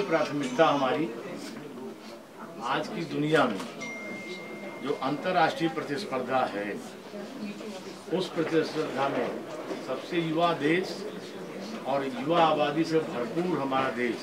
प्राथमिकता हमारी आज की दुनिया में जो अंतर्राष्ट्रीय प्रतिस्पर्धा है, उस प्रतिस्पर्धा में सबसे युवा देश और युवा आबादी से भरपूर हमारा देश,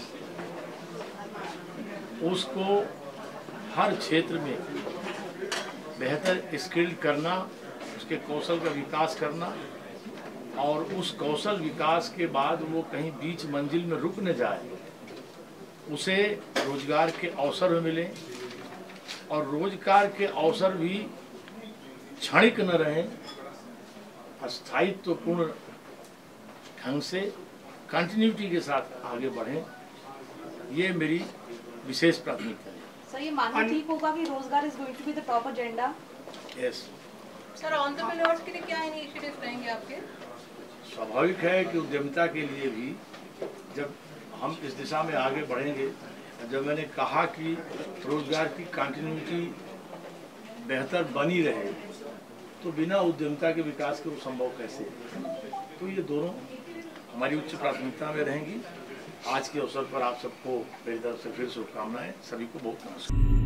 उसको हर क्षेत्र में बेहतर स्किल्ड करना, उसके कौशल का विकास करना और उस कौशल विकास के बाद वो कहीं बीच मंजिल में रुक न जाए, उसे रोजगार के अवसर मिले और रोजगार के अवसर भी क्षणिक न रहें, स्थायित्वपूर्ण ढंग से कंटिन्यूटी के साथ आगे बढ़ें। ये मेरी विशेष प्राथमिकता है। सर, ये मानना ठीक होगा कि रोजगार is going to be the top agenda? Yes sir, entrepreneurs के लिए क्या इनिशिएटिव्स रहेंगे आपके? स्वाभाविक है कि उद्यमिता के लिए भी जब हम इस दिशा में आगे बढ़ेंगे, जब मैंने कहा कि रोजगार की कंटिन्यूटी बेहतर बनी रहे, तो बिना उद्यमिता के विकास के वो संभव कैसे है? तो ये दोनों हमारी उच्च प्राथमिकता में रहेंगी। आज के अवसर पर आप सबको मेरी तरफ से फिर शुभकामनाएं। सभी को बहुत नमस्कार।